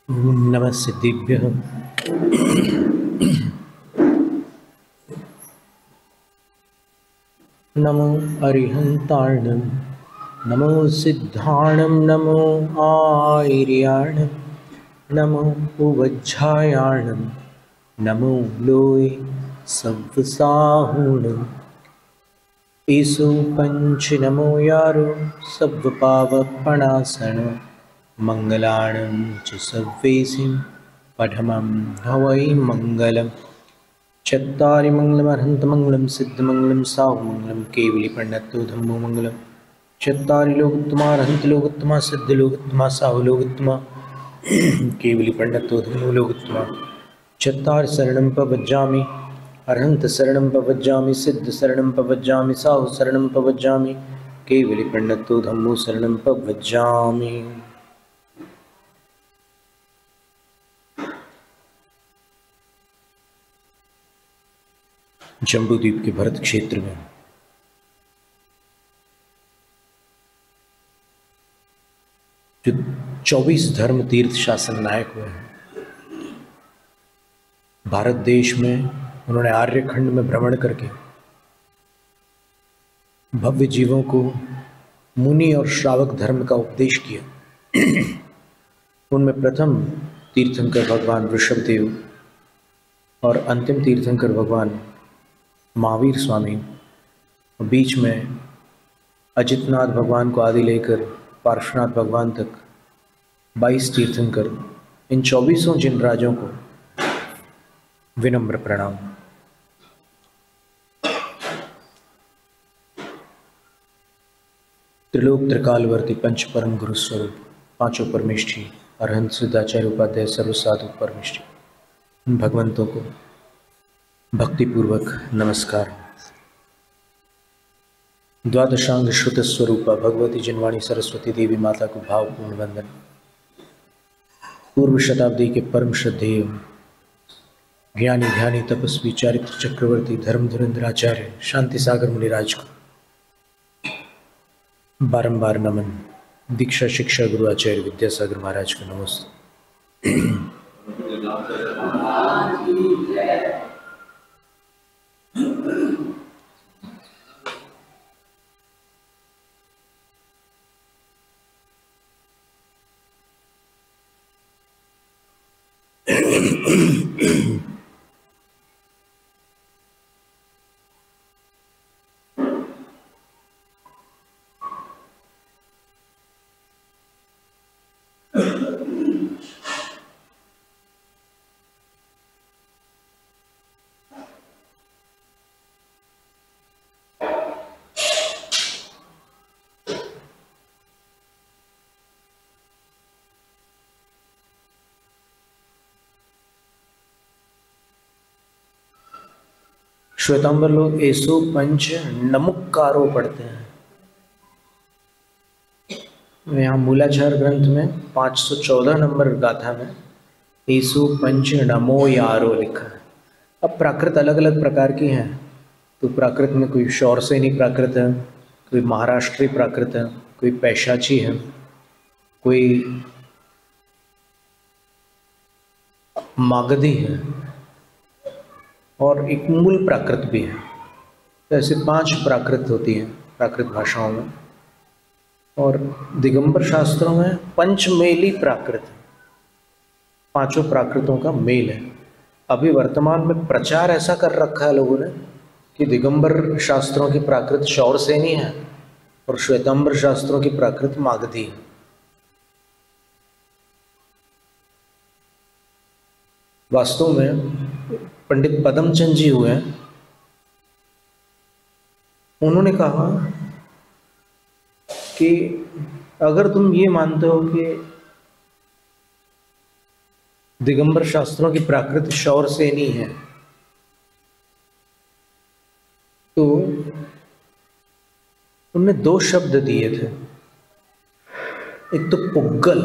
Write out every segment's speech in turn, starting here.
ओम नमः सिद्धिभ्यः। नमो अरिहन्तार्णं, नमो सिद्धार्णं, नमो आयर्याणं, नमो उवज्झायाणं, नमो लोये सव्वसाहुणम्। ईसु पंच नमो यारो सव्वपावपणासन, मंगलाणं च सव्वेसिं पठमं हवै मंगलम्। चत्तारि मंगलमर्हन्तमंगलं सिद्धमंगलं साहुमंगलं केवलीपण्डतो धम्मोमंगलं। चत्तारि लोकोत्तमा अर्हन्तलोकोत्तमा सिद्धलोकोत्तमा साहुलोकोत्तमा केवलीपण्डतो धम्मोलोकोत्तमा। चत्तारि शरणं प्रपज्जामि, अर्हन्त शरणं प्रपज्जामि, सिद्ध शरणं प्रपज्जामि, साहु शरणं प्रपज्जामि, केवलीपण्डतो धम्मो शरणं प्रपज्जामि। जम्बूद्वीप के भरत क्षेत्र में जो 24 धर्म तीर्थ शासन नायक हुए हैं, भारत देश में उन्होंने आर्यखंड में भ्रमण करके भव्य जीवों को मुनि और श्रावक धर्म का उपदेश किया। उनमें प्रथम तीर्थंकर भगवान ऋषभदेव और अंतिम तीर्थंकर भगवान महावीर स्वामी, बीच में अजितनाथ भगवान को आदि लेकर पार्श्वनाथ भगवान तक 22 तीर्थंकर, इन 24 जिन राजों को विनम्र प्रणाम। त्रिलोक त्रिकालवर्ती पंच परम गुरु स्वरूप पांचों परमेष्ठी अरहंत सिद्धाचार्य उपाध्याय सर्व साधु परमेष्ठी, उन भगवंतों को भक्तिपूर्वक नमस्कार। द्वादशांग श्रुत स्वरूपा भगवती जिनवाणी सरस्वती देवी माता को भावपूर्ण वंदन। पूर्व शताब्दी के परम श्रद्धेय ज्ञानी ध्यानी तपस्वी चारित्र चक्रवर्ती धर्म धुरंधर आचार्य शांति सागर मुनिराज को बारंबार नमन। दीक्षा शिक्षा गुरु आचार्य विद्यासागर महाराज को नमस्ते। श्वेतांबर लोग एसो पंच नमुक्कारो पढ़ते हैं। यहाँ मूलाधार ग्रंथ में 514 नंबर गाथा में एसो पंच नमो यारो लिखा है। अब प्राकृत अलग अलग प्रकार की हैं, तो प्राकृत में कोई शौरसेनी प्राकृत है, कोई महाराष्ट्री प्राकृत है, कोई पैशाची है, कोई मागधी है और एक मूल प्राकृत भी है। तो ऐसे 5 प्राकृत होती हैं प्राकृत भाषाओं में। और दिगंबर शास्त्रों में पंचमेली प्राकृत है, 5 प्राकृतों का मेल है। अभी वर्तमान में प्रचार ऐसा कर रखा है लोगों ने कि दिगंबर शास्त्रों की प्राकृत शौरसेनी है और श्वेतांबर शास्त्रों की प्राकृत मागधी है। वास्तव में पंडित पदमचंद जी हुए, उन्होंने कहा कि अगर तुम ये मानते हो कि दिगंबर शास्त्रों की प्राकृत शौरसेनी है, तो उनने 2 शब्द दिए थे। एक तो पुग्गल,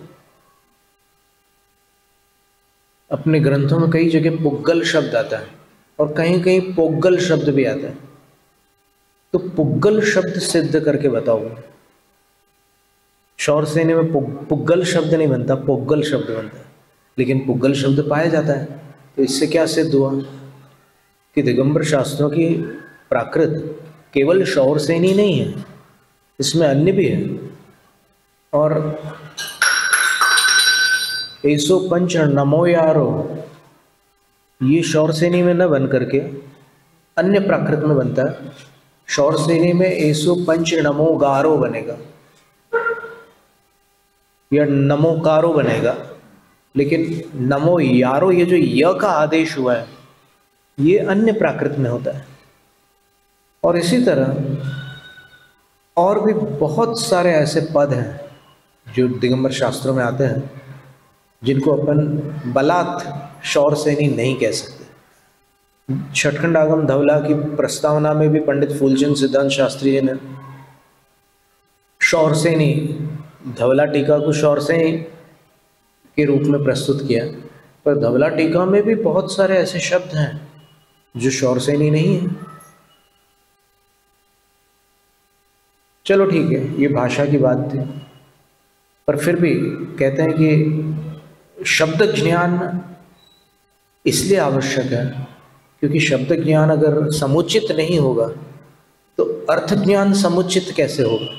अपने ग्रंथों में कई जगह पुग्गल शब्द आता है और कहीं कहीं पोग्गल शब्द भी आता है। तो पुग्गल शब्द सिद्ध करके बताओ। शौरसेनी में पुग्गल शब्द नहीं बनता, पोग्गल शब्द बनता है। लेकिन पुग्गल शब्द पाया जाता है। तो इससे क्या सिद्ध हुआ कि दिगंबर शास्त्रों की प्राकृत केवल शौरसेनी नहीं है, इसमें अन्य भी है। और ऐसो पंच नमो यारो ये शौरसेनी में न बन करके अन्य प्राकृत में बनता है। शौरसेनी में ऐसो पंच नमो गारो बनेगा या नमोकारो बनेगा, लेकिन नमो यारो ये जो य का आदेश हुआ है ये अन्य प्राकृत में होता है। और इसी तरह और भी बहुत सारे ऐसे पद हैं जो दिगंबर शास्त्रों में आते हैं जिनको अपन बलात् शौरसेनी नहीं कह सकते। छठखंड आगम धवला की प्रस्तावना में भी पंडित फूलचंद सिद्धांत शास्त्री जी ने शौरसेनी धवला टीका को शौरसेनी के रूप में प्रस्तुत किया, पर धवला टीका में भी बहुत सारे ऐसे शब्द हैं जो शौरसेनी नहीं है। चलो ठीक है, ये भाषा की बात थी, पर फिर भी कहते हैं कि शब्द ज्ञान इसलिए आवश्यक है क्योंकि शब्द ज्ञान अगर समुचित नहीं होगा तो अर्थ ज्ञान समुचित कैसे होगा।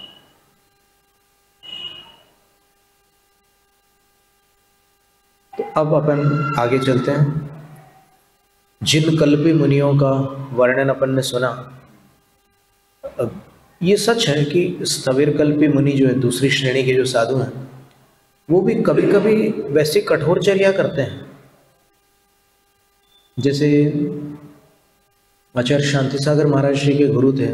तो अब अपन आगे चलते हैं। जिन कल्पी मुनियों का वर्णन अपन ने सुना, अब ये सच है कि स्थविर कल्पी मुनि जो है दूसरी श्रेणी के जो साधु हैं वो भी कभी कभी वैसी कठोर चर्या करते हैं। जैसे आचार्य शांति सागर महाराज श्री के गुरु थे,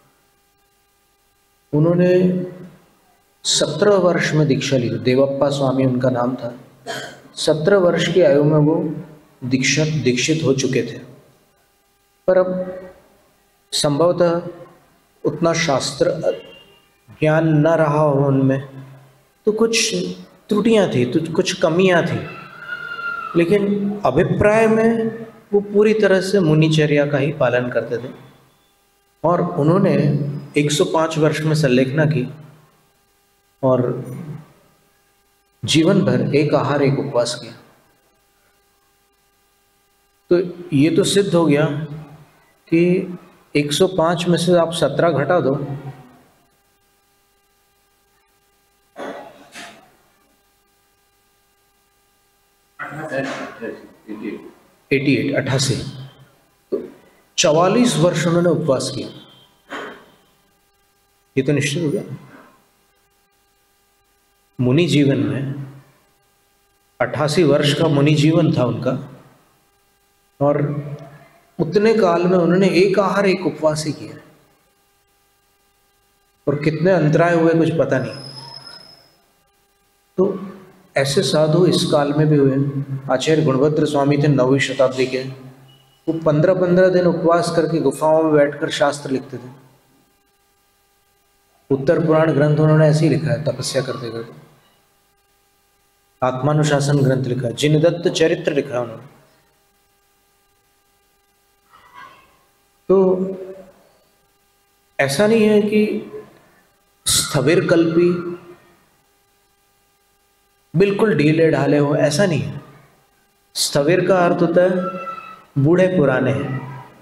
उन्होंने 17 वर्ष में दीक्षा ली। देवप्पा स्वामी उनका नाम था। 17 वर्ष की आयु में वो दीक्षित हो चुके थे, पर अब संभवतः उतना शास्त्र ज्ञान न रहा हो उनमें, तो कुछ त्रुटियां थी, तो कुछ कमियां थी, लेकिन अभिप्राय में वो पूरी तरह से मुनिचर्या का ही पालन करते थे। और उन्होंने 105 वर्ष में संलेखना की और जीवन भर एक आहार एक उपवास किया। तो ये तो सिद्ध हो गया कि 105 में से आप 17 घटा दो, अठासी, तो 44 वर्ष उन्होंने उपवास किया। ये तो निश्चित हो गया। मुनि जीवन में 88 वर्ष का मुनि जीवन था उनका, और उतने काल में उन्होंने एक आहार एक उपवास ही किया। और कितने अंतराय हुए कुछ पता नहीं। तो ऐसे साधु इस काल में भी हुए। आचार्य गुणभद्र स्वामी थे 9वीं शताब्दी के, वो 15-15 दिन उपवास करके गुफाओं में बैठकर शास्त्र लिखते थे। उत्तर पुराण ग्रंथ उन्होंने ऐसे ही लिखा है, तपस्या करते करते। आत्मानुशासन ग्रंथ लिखा है, जिनदत्त चरित्र लिखा है उन्होंने। तो ऐसा नहीं है कि स्थविर कल्पी बिल्कुल ढीले ढाले हो, ऐसा नहीं है। स्थविर का अर्थ होता है बूढ़े पुराने हैं।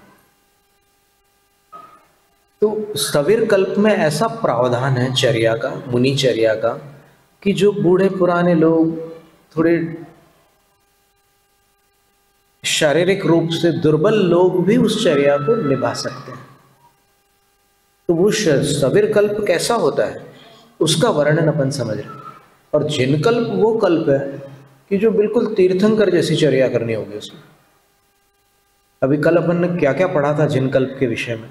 तो स्थविर कल्प में ऐसा प्रावधान है चर्या का, मुनि चर्या का, कि जो बूढ़े पुराने लोग थोड़े शारीरिक रूप से दुर्बल लोग भी उस चर्या को निभा सकते हैं। तो वो स्थविर कल्प कैसा होता है उसका वर्णन अपन समझ रहे हैं। और जिन कल्प वो कल्प है कि जो बिल्कुल तीर्थंकर जैसी चर्या करनी होगी उसमें। अभी कल अपन ने क्या क्या पढ़ा था जिन कल्प के विषय में।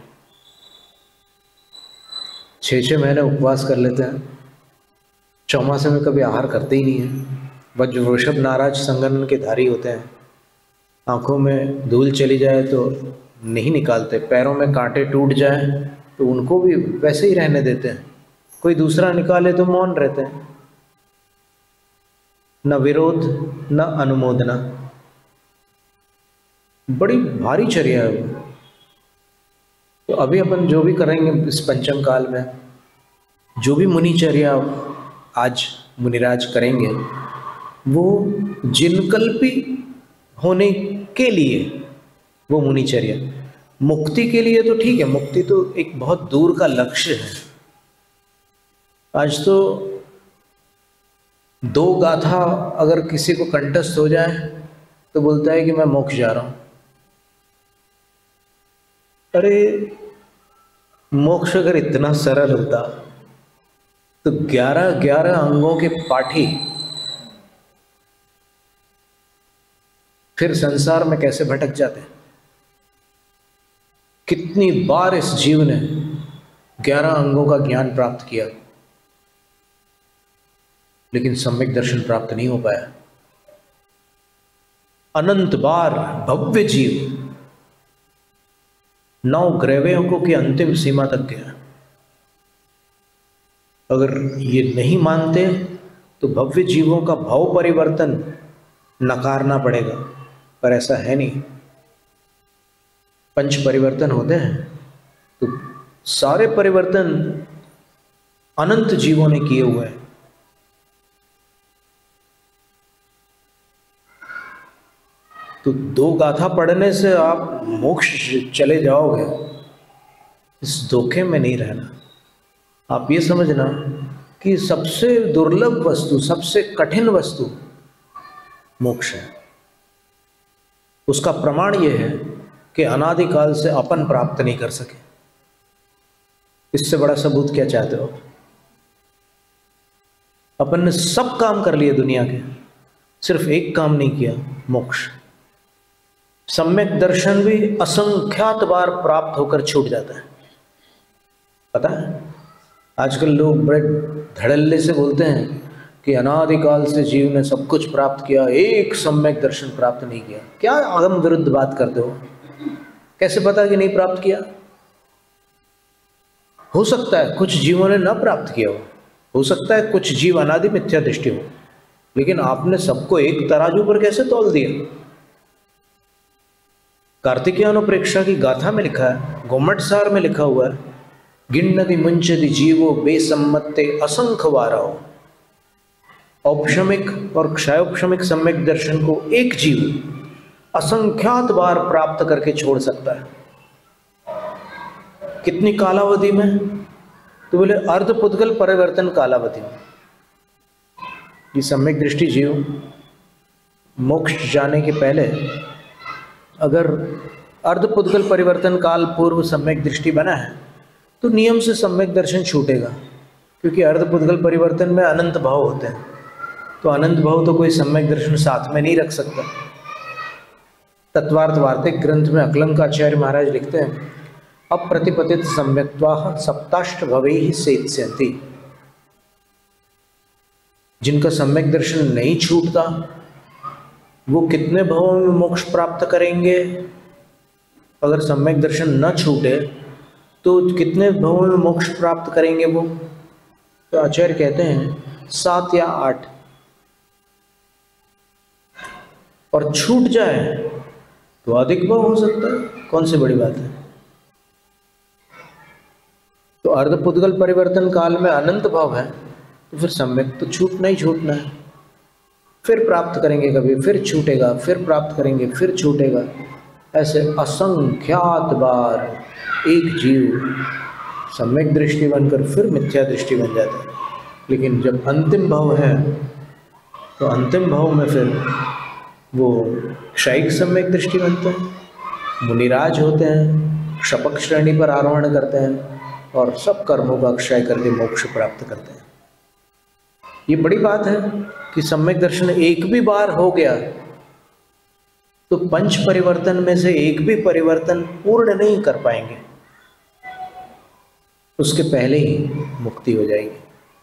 6-6 महीने उपवास कर लेते हैं, चौमासे में कभी आहार करते ही नहीं है। वज्र वृषभ नाराज संगन के धारी होते हैं, आंखों में धूल चली जाए तो नहीं निकालते, पैरों में कांटे टूट जाए तो उनको भी वैसे ही रहने देते हैं, कोई दूसरा निकाले तो मौन रहते हैं, न विरोध न अनुमोदना। बड़ी भारी चर्या है वो। तो अभी अपन जो भी करेंगे इस पंचम काल में, जो भी मुनिचर्या आज मुनिराज करेंगे, वो जिनकल्पी होने के लिए वो मुनिचर्या। मुक्ति के लिए तो ठीक है, मुक्ति तो एक बहुत दूर का लक्ष्य है। आज तो 2 गाथा अगर किसी को कंठस्थ हो जाए तो बोलता है कि मैं मोक्ष जा रहा हूं। अरे मोक्ष अगर इतना सरल होता तो 11 अंगों के पाठी फिर संसार में कैसे भटक जाते। कितनी बार इस जीव ने 11 अंगों का ज्ञान प्राप्त किया, लेकिन सम्यक दर्शन प्राप्त नहीं हो पाया। अनंत बार भव्य जीव 9 ग्रैवयों की अंतिम सीमा तक गया। अगर ये नहीं मानते तो भव्य जीवों का भाव परिवर्तन नकारना पड़ेगा, पर ऐसा है नहीं। पंच परिवर्तन होते हैं तो सारे परिवर्तन अनंत जीवों ने किए हुए हैं। तो 2 गाथा पढ़ने से आप मोक्ष चले जाओगे, इस धोखे में नहीं रहना। आप ये समझना कि सबसे दुर्लभ वस्तु, सबसे कठिन वस्तु मोक्ष है। उसका प्रमाण यह है कि अनादिकाल से अपन प्राप्त नहीं कर सके। इससे बड़ा सबूत क्या चाहते हो? अपन ने सब काम कर लिए दुनिया के, सिर्फ एक काम नहीं किया, मोक्ष। सम्यक दर्शन भी असंख्यात बार प्राप्त होकर छूट जाता है। पता है, आजकल लोग बड़े धड़ल्ले से बोलते हैं कि अनादिकाल से जीव ने सब कुछ प्राप्त किया, एक सम्यक दर्शन प्राप्त नहीं किया। क्या अगम विरुद्ध बात करते हो? कैसे पता कि नहीं प्राप्त किया? हो सकता है कुछ जीवों ने ना प्राप्त किया हो सकता है कुछ जीव अनादि मिथ्या दृष्टि हो, लेकिन आपने सबको एक तराजू पर कैसे तौल दिया? कार्तिकेयानुप्रेक्षा की गाथा में लिखा है, गोमटसार में लिखा हुआ है, गिन्नति मुंचति जीवो बेसम्मत्ते असंख्य वाराओ। औपशमिक और क्षयोपशमिक सम्यक दर्शन को एक जीव असंख्यात बार प्राप्त करके छोड़ सकता है। कितनी कालावधि में? तो बोले अर्धपुद्गल परिवर्तन कालावधि में। ये सम्यक दृष्टि जीव मोक्ष जाने के पहले अगर अर्धपुद्गल परिवर्तन काल पूर्व सम्यक दृष्टि बना है तो नियम से सम्यक दर्शन छूटेगा, क्योंकि अर्धपुद्गल परिवर्तन में अनंत भाव होते हैं। तो अनंत भाव तो कोई सम्यक दर्शन साथ में नहीं रख सकता। तत्वार्थ वार्तिक ग्रंथ में अकलंकाचार्य महाराज लिखते हैं, अप्रतिपतित सम्यक्त्वाः सप्ताष्ट भवैः सेत्स्यन्ति। जिनका सम्यक दर्शन नहीं छूटता वो कितने भवों में मोक्ष प्राप्त करेंगे? अगर सम्यक दर्शन न छूटे तो कितने भवों में मोक्ष प्राप्त करेंगे वो? तो आचार्य कहते हैं 7 या 8। और छूट जाए तो अधिक भव हो सकता है, कौन सी बड़ी बात है। तो अर्धपुद्गल परिवर्तन काल में अनंत भाव है, तो फिर सम्यक तो छूटना ही छूटना है। फिर प्राप्त करेंगे कभी, फिर छूटेगा, फिर प्राप्त करेंगे, फिर छूटेगा। ऐसे असंख्यात बार एक जीव सम्यक दृष्टि बनकर फिर मिथ्या दृष्टि बन जाता है। लेकिन जब अंतिम भाव है तो अंतिम भाव में फिर वो क्षयिक सम्यक दृष्टि बनते हैं, मुनिराज होते हैं, शपक श्रेणी पर आरोहण करते हैं और सब कर्मों का क्षय करके मोक्ष प्राप्त करते हैं। ये बड़ी बात है कि सम्यक दर्शन एक भी बार हो गया तो पंच परिवर्तन में से एक भी परिवर्तन पूर्ण नहीं कर पाएंगे, उसके पहले ही मुक्ति हो जाएगी।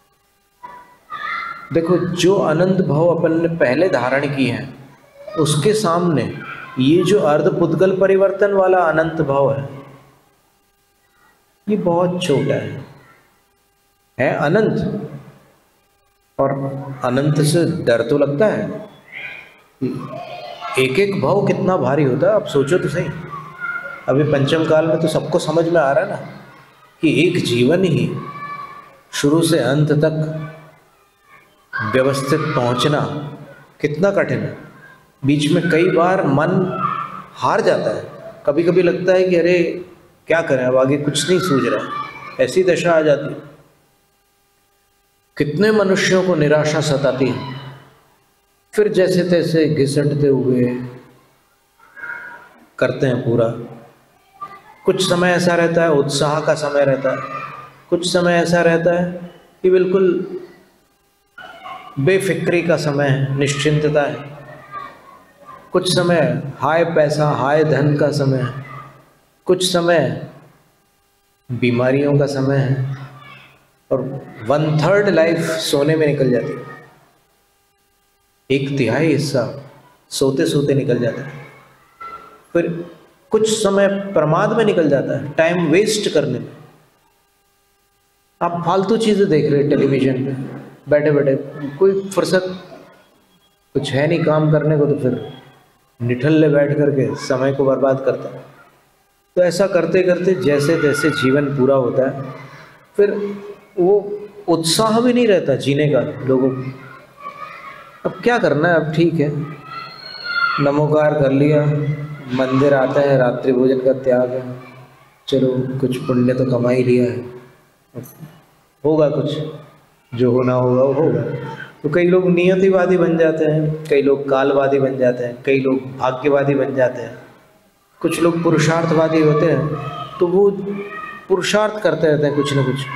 देखो, जो अनंत भाव अपन ने पहले धारण की है उसके सामने ये जो अर्धपुद्गल परिवर्तन वाला अनंत भाव है ये बहुत छोटा है अनंत। और अनंत से डर तो लगता है, एक एक भाव कितना भारी होता है। आप सोचो तो सही, अभी पंचम काल में तो सबको समझ में आ रहा है ना कि एक जीवन ही शुरू से अंत तक व्यवस्थित पहुंचना कितना कठिन है। बीच में कई बार मन हार जाता है, कभी कभी लगता है कि अरे क्या करें, अब आगे कुछ नहीं सूझ रहा है, ऐसी दशा आ जाती है। कितने मनुष्यों को निराशा सताती है, फिर जैसे तैसे घिसटते हुए करते हैं पूरा। कुछ समय ऐसा रहता है उत्साह का समय रहता है, कुछ समय ऐसा रहता है कि बिल्कुल बेफिक्री का समय है, निश्चिंतता है। कुछ समय हाय पैसा हाय धन का समय है, कुछ समय बीमारियों का समय है, और 1/3 लाइफ सोने में निकल जाती है। 1/3 हिस्सा सोते सोते निकल जाता है। फिर कुछ समय प्रमाद में निकल जाता है, टाइम वेस्ट करने में। आप फालतू चीज़ें देख रहे हैं टेलीविजन पे बैठे बैठे, कोई फुर्सत कुछ है नहीं काम करने को, तो फिर निठल्ले बैठ करके समय को बर्बाद करता है। तो ऐसा करते करते जैसे तैसे जीवन पूरा होता है, फिर वो उत्साह भी नहीं रहता जीने का लोगों को। अब क्या करना है, अब ठीक है, नमोकार कर लिया, मंदिर आता है, रात्रि भोजन का त्याग है, चलो कुछ पुण्य तो कमा ही लिया है, होगा कुछ, जो होना होगा वो होगा। तो कई लोग नियतिवादी बन जाते हैं, कई लोग कालवादी बन जाते हैं, कई लोग भाग्यवादी बन जाते हैं, कुछ लोग पुरुषार्थवादी होते हैं, तो वो पुरुषार्थ करते रहते हैं कुछ न कुछ।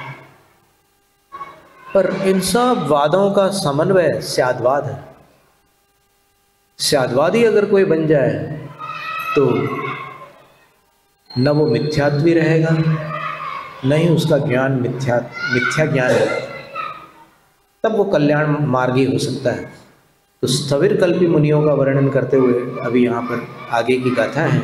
पर इन सब वादों का समन्वय स्याद्वाद है। स्याद्वादी अगर कोई बन जाए तो न वो मिथ्यात्वी रहेगा, न ही उसका ज्ञान मिथ्या ज्ञान है, तब वो कल्याण मार्गी हो सकता है। तो स्थविर कल्पी मुनियों का वर्णन करते हुए अभी यहाँ पर आगे की गाथा है।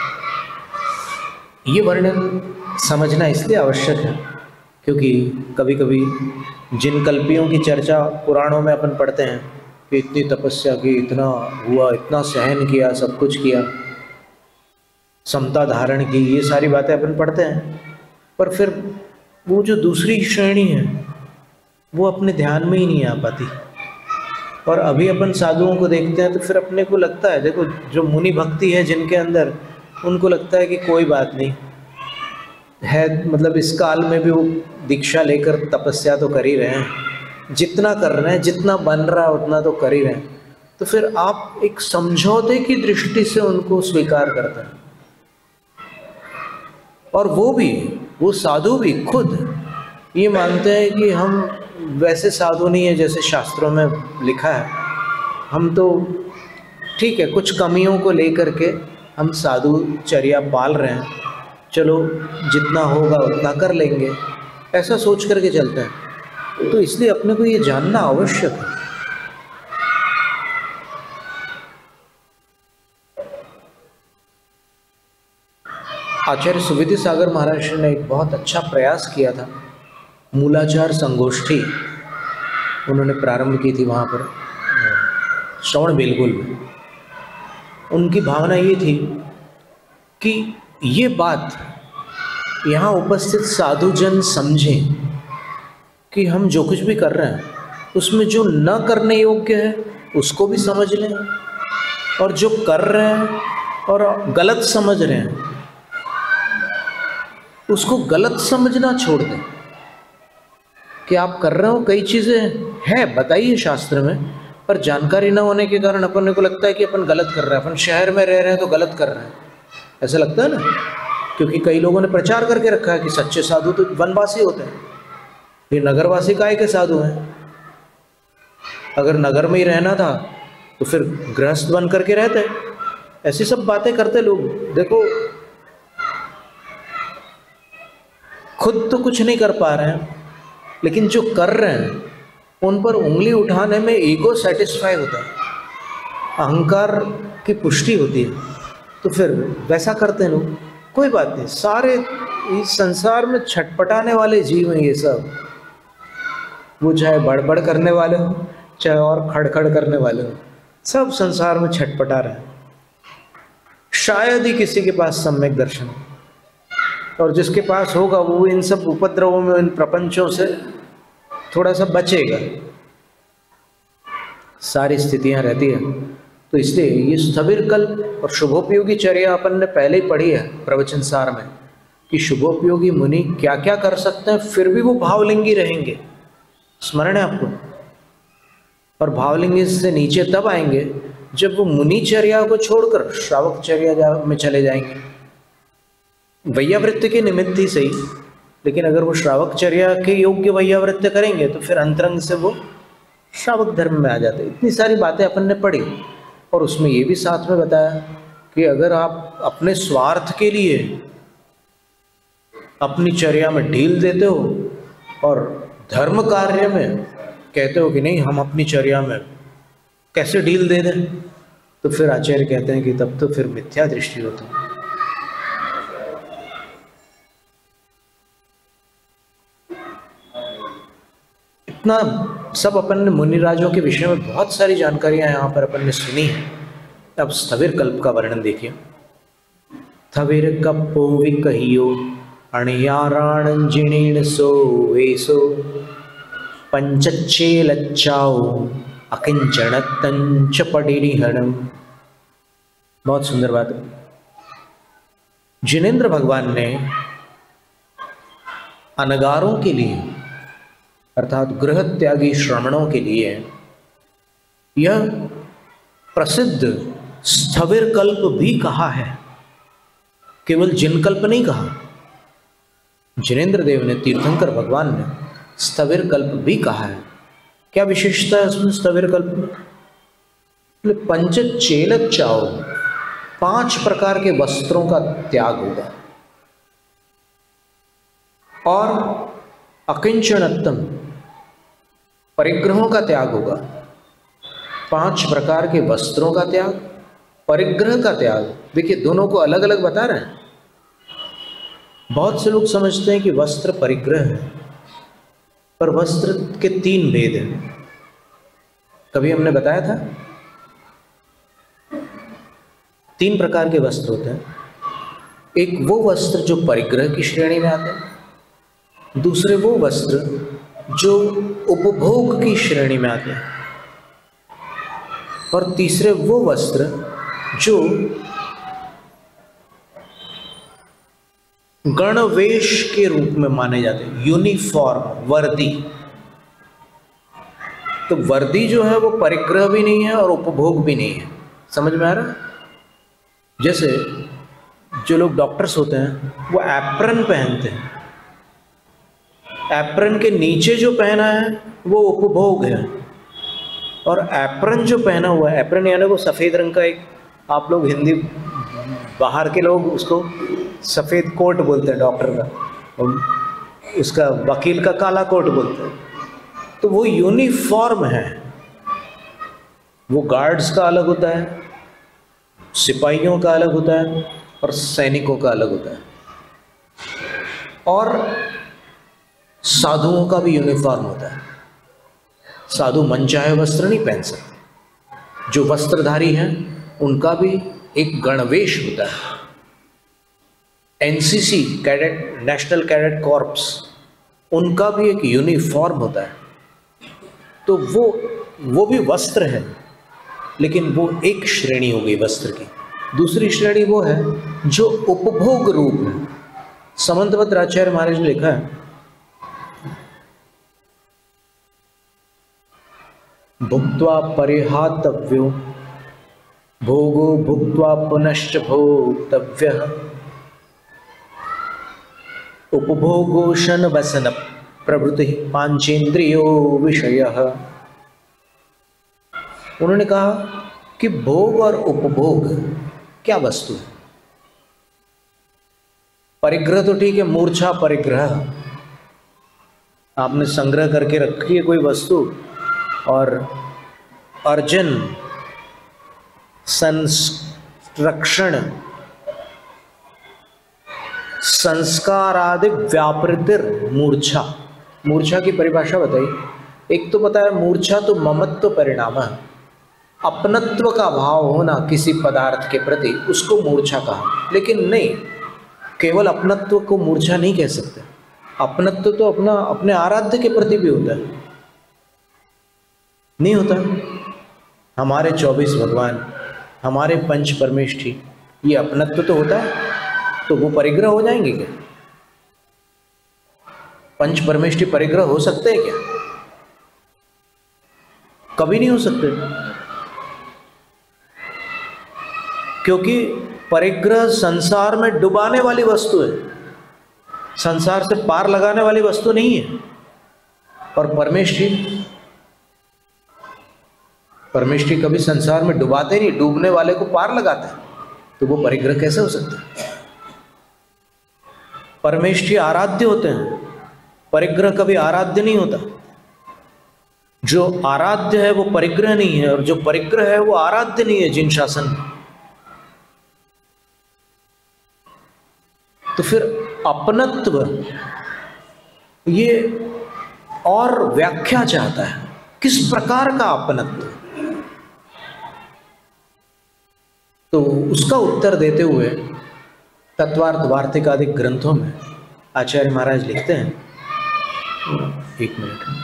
ये वर्णन समझना इसलिए आवश्यक है क्योंकि कभी कभी जिन कल्पियों की चर्चा पुराणों में अपन पढ़ते हैं कि इतनी तपस्या की, इतना हुआ, इतना सहन किया, सब कुछ किया, समता धारण की, ये सारी बातें अपन पढ़ते हैं, पर फिर वो जो दूसरी श्रेणी है वो अपने ध्यान में ही नहीं आ पाती। और अभी अपन साधुओं को देखते हैं तो फिर अपने को लगता है, देखो जो मुनि भक्ति है जिनके अंदर, उनको लगता है कि कोई बात नहीं है, मतलब इस काल में भी वो दीक्षा लेकर तपस्या तो कर ही रहे हैं, जितना कर रहे हैं, जितना बन रहा है उतना तो कर ही रहे हैं। तो फिर आप एक समझौते की दृष्टि से उनको स्वीकार करते हैं। और वो साधु भी खुद ये मानते हैं कि हम वैसे साधु नहीं है जैसे शास्त्रों में लिखा है, हम तो ठीक है कुछ कमियों को लेकर के हम साधुचर्या पाल रहे हैं, चलो जितना होगा उतना कर लेंगे, ऐसा सोच करके चलता है। तो इसलिए अपने को ये जानना आवश्यक है। आचार्य सुविधि सागर महाराज ने एक बहुत अच्छा प्रयास किया था, मूलाचार संगोष्ठी उन्होंने प्रारंभ की थी वहाँ पर श्रवण बेलगुल में। उनकी भावना ये थी कि ये बात यहाँ उपस्थित साधुजन समझें कि हम जो कुछ भी कर रहे हैं उसमें जो न करने योग्य है उसको भी समझ लें, और जो कर रहे हैं और गलत समझ रहे हैं उसको गलत समझना छोड़ दें। कि आप कर रहे हो, कई चीज़ें हैं बताइए शास्त्र में, पर जानकारी न होने के कारण अपन को लगता है कि अपन गलत कर रहे हैं, अपन शहर में रह रहे हैं तो गलत कर रहे हैं, ऐसा लगता है ना। क्योंकि कई लोगों ने प्रचार करके रखा है कि सच्चे साधु तो वनवासी होते हैं, ये नगरवासी काहे के साधु हैं। अगर नगर में ही रहना था तो फिर गृहस्थ बन करके रहते। ऐसी सब बातें करते लोग। देखो खुद तो कुछ नहीं कर पा रहे हैं, लेकिन जो कर रहे हैं उन पर उंगली उठाने में ईगो सेटिस्फाई होता है, अहंकार की पुष्टि होती है, तो फिर वैसा करते हैं लोग। कोई बात नहीं, सारे इस संसार में छटपटाने वाले जीव हैं ये सब, वो चाहे बड़बड़ करने वाले हो चाहे और खड़खड़ करने वाले हो, सब संसार में छटपटा रहे हैं। शायद ही किसी के पास सम्यक दर्शन हो, और जिसके पास होगा वो इन सब उपद्रवों में, इन प्रपंचों से थोड़ा सा बचेगा। सारी स्थितियां रहती है। तो इसलिए ये स्थविर कल्प और शुभोपयोगी चर्या अपन ने पहले ही पढ़ी है प्रवचन सार में कि शुभोपयोगी मुनि क्या क्या कर सकते हैं, फिर भी वो भावलिंगी रहेंगे। स्मरण है आपको? और भावलिंगी से नीचे तब आएंगे जब वो मुनिचर्या को छोड़कर श्रावकचर्या में चले जाएंगे। वैयावृत्ति के निमित्त ही सही, लेकिन अगर वो श्रावकचर्या के योग्य वैयावृत्ति करेंगे तो फिर अंतरंग से वो श्रावक धर्म में आ जाते। इतनी सारी बातें अपन ने पढ़ी और उसमें ये भी साथ में बताया कि अगर आप अपने स्वार्थ के लिए अपनी चर्या में ढील देते हो और धर्म कार्य में कहते हो कि नहीं हम अपनी चर्या में कैसे ढील दे दें, तो फिर आचार्य कहते हैं कि तब तो फिर मिथ्या दृष्टि होती है। इतना सब अपन ने मुनिराजों के विषय में बहुत सारी जानकारियां यहाँ पर अपन ने सुनी है। अब स्थविर कल्प का वर्णन देखिए। थविर कप्पो विकहियो अणयाराण जिणेन सो वेसो पंचच्छे लच्चाओ अकिंचन तंच पडिनिहणम। बहुत सुंदर बात है। जिनेंद्र भगवान ने अनगारों के लिए अर्थात गृह त्यागी श्रमणों के लिए यह प्रसिद्ध स्थविर कल्प भी कहा है, केवल जिनकल्प नहीं कहा। जिनेंद्र देव ने, तीर्थंकर भगवान ने स्थविर कल्प भी कहा है। क्या विशेषता है उसमें स्थविर कल्प में? पंचचेल चाओ, 5 प्रकार के वस्त्रों का त्याग होगा और अकिंचनत्तम, परिग्रहों का त्याग होगा। 5 प्रकार के वस्त्रों का त्याग, परिग्रह का त्याग। देखिए दोनों को अलग अलग बता रहे हैं। बहुत से लोग समझते हैं कि वस्त्र परिग्रह है, पर वस्त्र के 3 भेद हैं। कभी हमने बताया था 3 प्रकार के वस्त्र होते हैं। एक वो वस्त्र जो परिग्रह की श्रेणी में आते हैं, दूसरे वो वस्त्र जो उपभोग की श्रेणी में आते हैं, और तीसरे वो वस्त्र जो गणवेश के रूप में माने जाते हैं, यूनिफॉर्म, वर्दी। तो वर्दी जो है वो परिग्रह भी नहीं है और उपभोग भी नहीं है। समझ में आ रहा है? जैसे जो लोग डॉक्टर्स होते हैं वो एप्रन पहनते हैं, एप्रन के नीचे जो पहना है वो उपभोग है, और एप्रन जो पहना हुआ है, एप्रन यानी वो सफ़ेद रंग का, एक आप लोग हिंदी बाहर के लोग उसको सफ़ेद कोट बोलते हैं डॉक्टर का, और उसका वकील का काला कोट बोलते हैं। तो वो यूनिफॉर्म है। वो गार्ड्स का अलग होता है, सिपाहियों का अलग होता है, और सैनिकों का अलग होता है, और साधुओं का भी यूनिफॉर्म होता है। साधु मनचाहे वस्त्र नहीं पहन सकते। जो वस्त्रधारी हैं उनका भी एक गणवेश होता है। NCC cadet, national cadet corps, उनका भी एक यूनिफॉर्म होता है। तो वो भी वस्त्र है, लेकिन वो एक श्रेणी हो गई वस्त्र की। दूसरी श्रेणी वो है जो उपभोग रूप है। समंतवत आचार्य महाराज ने लिखा है, भुक्त्वा परिहातव्यो भोगो भुक्त्वा पुनश्च भोक्तव्यः उपभोगोशन वसन प्रभृति पांचेन्द्रियो विषयः। उन्होंने कहा कि भोग और उपभोग क्या वस्तु है? परिग्रह तो ठीक है, मूर्छा परिग्रह, आपने संग्रह करके रखी है कोई वस्तु, और अर्जन, संरक्षण, संस्कार आदि व्यापृतिर मूर्छा। मूर्छा की परिभाषा बताइए। एक तो पता है मूर्छा तो ममत्व परिणाम है, अपनत्व का भाव होना किसी पदार्थ के प्रति, उसको मूर्छा कहा। लेकिन नहीं, केवल अपनत्व को मूर्छा नहीं कह सकते। अपनत्व तो अपने आराध्य के प्रति भी होता है, नहीं होता? हमारे 24 भगवान, हमारे पंच परमेष्ठी, ये अपनत्व तो होता है, तो वो परिग्रह हो जाएंगे क्या? पंच परमेष्ठी परिग्रह हो सकते हैं क्या? कभी नहीं हो सकते, क्योंकि परिग्रह संसार में डुबाने वाली वस्तु है, संसार से पार लगाने वाली वस्तु नहीं है। और परमेष्ठी कभी संसार में डुबाते नहीं, डूबने वाले को पार लगाता है, तो वो परिग्रह कैसे हो सकता है? परमेष्ठी आराध्य होते हैं, परिग्रह कभी आराध्य नहीं होता। जो आराध्य है वो परिग्रह नहीं है, और जो परिग्रह है वो आराध्य नहीं है जिन शासन में। तो फिर अपनत्व ये और व्याख्या चाहता है, किस प्रकार का अपनत्व? तो उसका उत्तर देते हुए तत्वार्थ वार्तिक आदि ग्रंथों में आचार्य महाराज लिखते हैं, एक मिनट,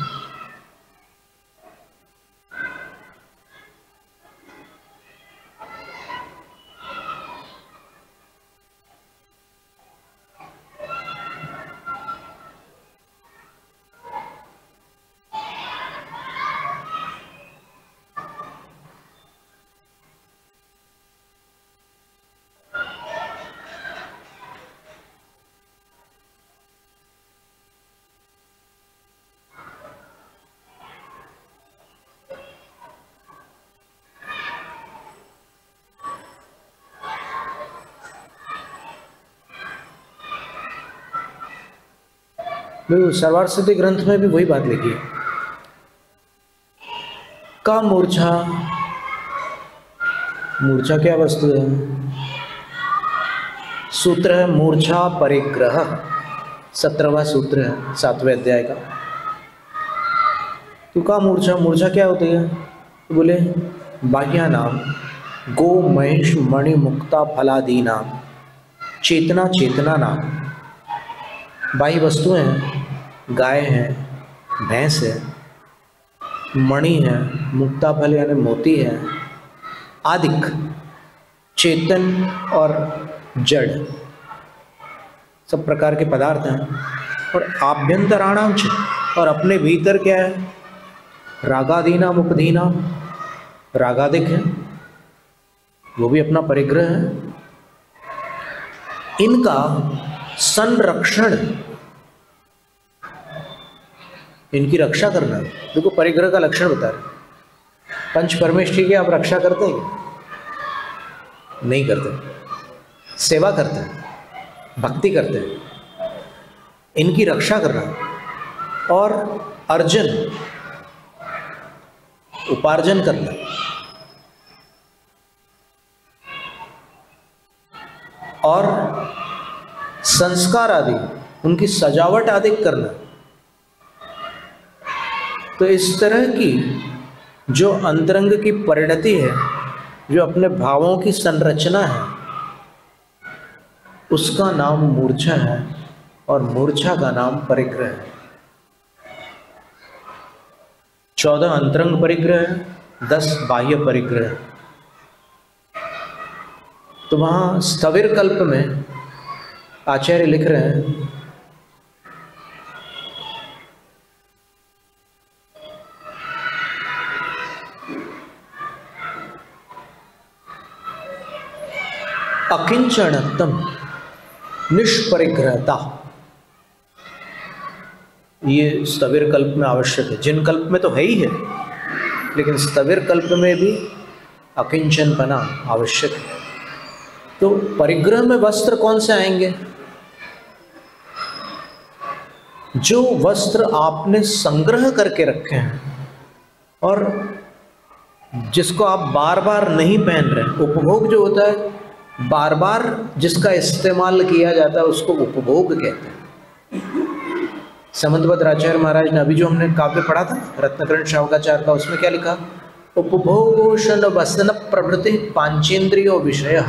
सर्वार्थ सिद्धि ग्रंथ में भी वही बात लिखी है। का मूर्छा, मूर्छा क्या वस्तु है? सूत्र है मूर्छा परिग्रह, 17वां सूत्र है 7वें अध्याय का। तो का मूर्छा, मूर्छा क्या होती है? तो बोले बाह्या नाम गो महेश मणि मुक्ता फलादि नाम चेतना चेतना नाम। बाह्य वस्तुएं हैं, गाय है, भैंस है, मणि है, मुक्ता फल यानी मोती है, आदिक चेतन और जड़ सब प्रकार के पदार्थ हैं। और आभ्यंतराणाम च, और अपने भीतर क्या है? रागादीनाम उपधीनाम, रागादिक है, वो भी अपना परिग्रह है। इनका संरक्षण, इनकी रक्षा करना, देखो परिग्रह का लक्षण बता रहे। पंच परमेष्ठी की आप रक्षा करते हैं क्या? नहीं करते, सेवा करते हैं, भक्ति करते हैं। इनकी रक्षा करना और अर्जन, उपार्जन करना, और संस्कार आदि, उनकी सजावट आदि करना। तो इस तरह की जो अंतरंग की परिणति है, जो अपने भावों की संरचना है, उसका नाम मूर्छा है, और मूर्छा का नाम परिग्रह है। 14 अंतरंग परिग्रह है, 10 बाह्य परिग्रह है। तो वहाँ स्थविर कल्प में आचार्य लिख रहे हैं, अकिंचनत्तम निष्परिग्रहता, ये स्थविर कल्प में आवश्यक है। जिन कल्प में तो है ही है, लेकिन स्थविर कल्प में भी अकिंचनपना आवश्यक है। तो परिग्रह में वस्त्र कौन से आएंगे? जो वस्त्र आपने संग्रह करके रखे हैं और जिसको आप बार बार नहीं पहन रहे। उपभोग जो होता है, बार बार जिसका इस्तेमाल किया जाता है, उसको उपभोग कहते हैं। समंतभद्राचार्य महाराज ने अभी जो हमने काव्य पढ़ा था रत्नकरण शावकाचार्य का, उसमें क्या लिखा? उपभोगोषण वसन प्रभृति पांचेन्द्रियो विषय।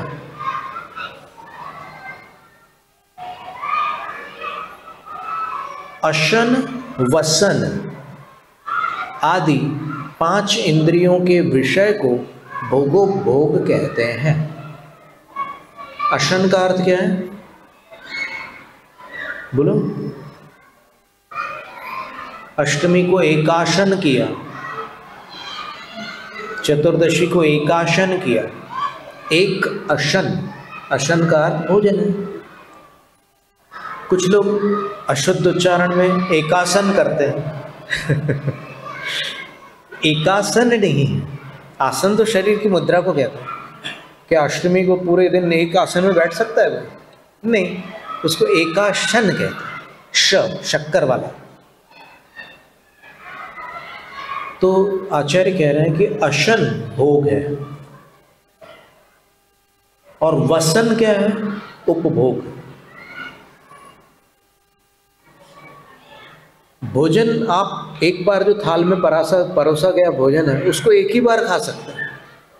अशन वसन आदि 5 इंद्रियों के विषय को भोगोपभोग कहते हैं। अशन का अर्थ क्या है? बोलो। अष्टमी को एकाशन किया, चतुर्दशी को एकाशन किया। एक अशन, अशन का अर्थ भोजन है। कुछ लोग अशुद्ध उच्चारण में एकासन करते हैं। एकासन नहीं, आसन तो शरीर की मुद्रा को कहते हैं। क्या अष्टमी को पूरे दिन एक आसन में बैठ सकता है वो? नहीं, उसको एकाशन कहते हैं, शक्कर वाला। तो आचार्य कह रहे हैं कि अशन भोग है और वसन क्या है? उपभोग। भोजन आप एक बार जो थाल में परोसा गया भोजन है उसको एक ही बार खा सकते हैं,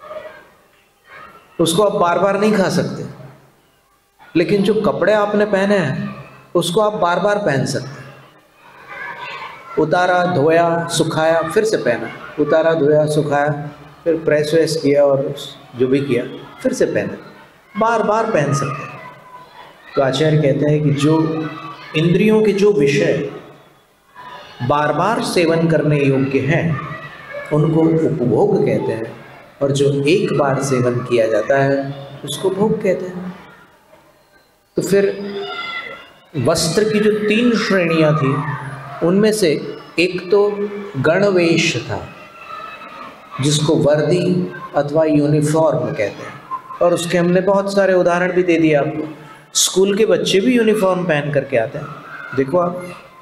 उसको आप बार बार नहीं खा सकते। लेकिन जो कपड़े आपने पहने हैं उसको आप बार बार पहन सकते हैं। उतारा, धोया, सुखाया, फिर से पहना, उतारा, धोया, सुखाया, फिर प्रेस वेस किया और जो भी किया फिर से पहना, बार बार पहन सकते हैं। तो आचार्य कहते हैं कि जो इंद्रियों के जो विषय बार बार सेवन करने योग्य हैं उनको उपभोग कहते हैं, और जो एक बार सेवन किया जाता है उसको भोग कहते हैं। तो फिर वस्त्र की जो 3 श्रेणियां थी उनमें से एक तो गणवेश था, जिसको वर्दी अथवा यूनिफॉर्म कहते हैं, और उसके हमने बहुत सारे उदाहरण भी दे दिए आपको। स्कूल के बच्चे भी यूनिफॉर्म पहन करके आते हैं, देखो आप।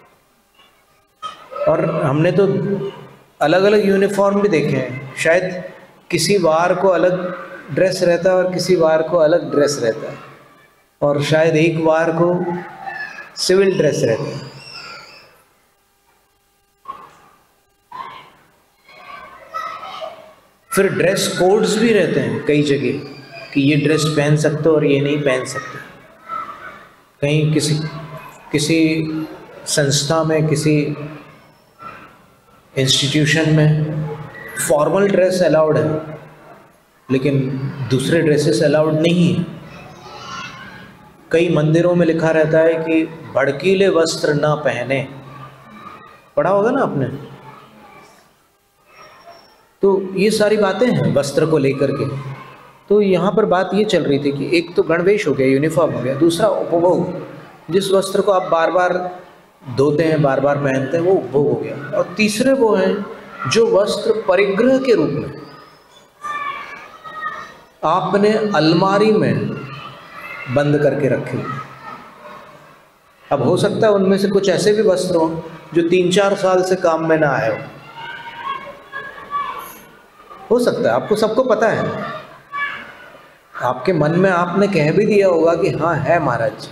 और हमने तो अलग अलग यूनिफॉर्म भी देखे हैं। शायद किसी वार को अलग ड्रेस रहता है और किसी वार को अलग ड्रेस रहता है, और शायद एक वार को सिविल ड्रेस रहता है। फिर ड्रेस कोड्स भी रहते हैं कई जगह कि ये ड्रेस पहन सकते हो और ये नहीं पहन सकते। कहीं किसी संस्था में, किसी इंस्टीट्यूशन में फॉर्मल ड्रेस अलाउड है लेकिन दूसरे ड्रेसेस अलाउड नहीं है। कई मंदिरों में लिखा रहता है कि भड़कीले वस्त्र ना पहने, पढ़ा होगा ना आपने। तो ये सारी बातें हैं वस्त्र को लेकर के। तो यहाँ पर बात ये चल रही थी कि एक तो गणवेश हो गया, यूनिफॉर्म हो गया, दूसरा उपभोग, जिस वस्त्र को आप बार बार धोते हैं, बार बार पहनते हैं, वो उपभोग हो गया। और तीसरे वो हैं जो वस्त्र परिग्रह के रूप में आपने अलमारी में बंद करके रखे। अब हो सकता है उनमें से कुछ ऐसे भी वस्त्र हों जो 3-4 साल से काम में ना आए हो सकता है, आपको सबको पता है। आपके मन में आपने कह भी दिया होगा कि हाँ है महाराज।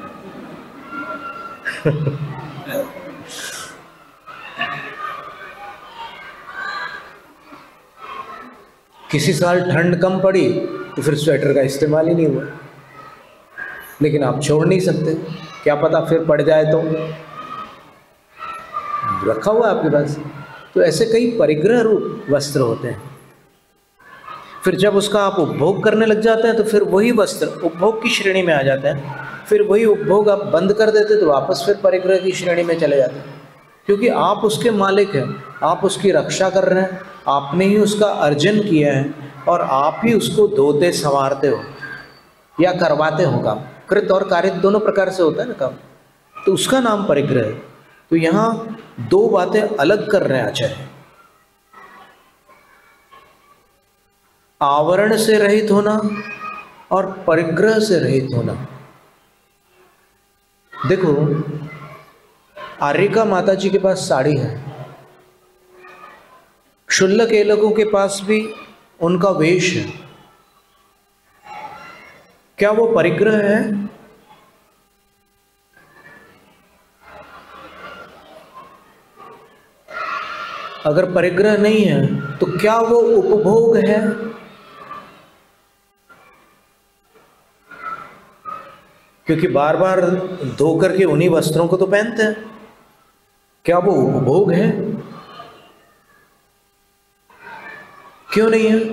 किसी साल ठंड कम पड़ी तो फिर स्वेटर का इस्तेमाल ही नहीं हुआ, लेकिन आप छोड़ नहीं सकते, क्या पता फिर पड़ जाए तो रखा हुआ आपके पास। तो ऐसे कई परिग्रह रूप वस्त्र होते हैं। फिर जब उसका आप उपभोग करने लग जाते हैं तो फिर वही वस्त्र उपभोग की श्रेणी में आ जाते हैं। फिर वही उपभोग आप बंद कर देते तो वापस फिर परिग्रह की श्रेणी में चले जाते हैं, क्योंकि आप उसके मालिक हैं, आप उसकी रक्षा कर रहे हैं, आपने ही उसका अर्जन किया है और आप ही उसको धोते संवारते हो या करवाते हो काम। कृत और कारित दोनों प्रकार से होता है ना काम, तो उसका नाम परिग्रह है। तो यहाँ 2 बातें अलग कर रहे हैं आचार्य। आवरण से रहित होना और परिग्रह से रहित होना। देखो, आर्यिका माता जी के पास साड़ी है, शुल्लक एलकों के पास भी उनका वेश है, क्या वो परिग्रह है? अगर परिग्रह नहीं है तो क्या वो उपभोग है? क्योंकि बार बार धो करके उन्हीं वस्त्रों को तो पहनते हैं, क्या वो उपभोग है? क्यों नहीं है?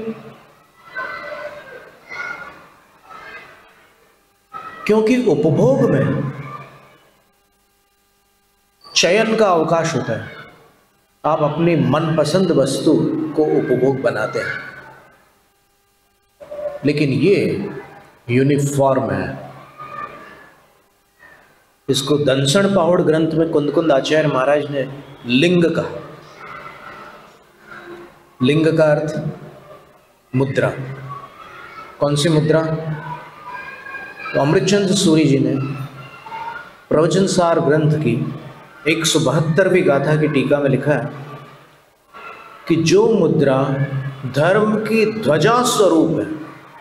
क्योंकि उपभोग में चयन का अवकाश होता है। आप अपनी मनपसंद वस्तु को उपभोग बनाते हैं, लेकिन ये यूनिफॉर्म है। इसको दंसण पहाड़ ग्रंथ में कुंद आचार्य महाराज ने लिंग कहा। लिंग का अर्थ मुद्रा। कौन सी मुद्रा? तो अमृतचंद्र सूरी जी ने प्रवचन सार ग्रंथ की 172वीं गाथा की टीका में लिखा है कि जो मुद्रा धर्म की ध्वजा स्वरूप है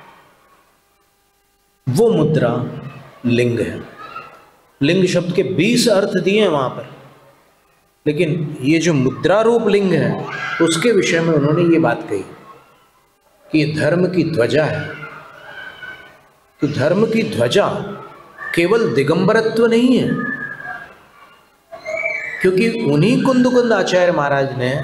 वो मुद्रा लिंग है। लिंग शब्द के 20 अर्थ दिए हैं वहां पर, लेकिन ये जो मुद्रा रूप लिंग है उसके विषय में उन्होंने ये बात कही कि ये धर्म की ध्वजा है। तो धर्म की ध्वजा केवल दिगंबरत्व नहीं है, क्योंकि उन्हीं कुंद आचार्य महाराज ने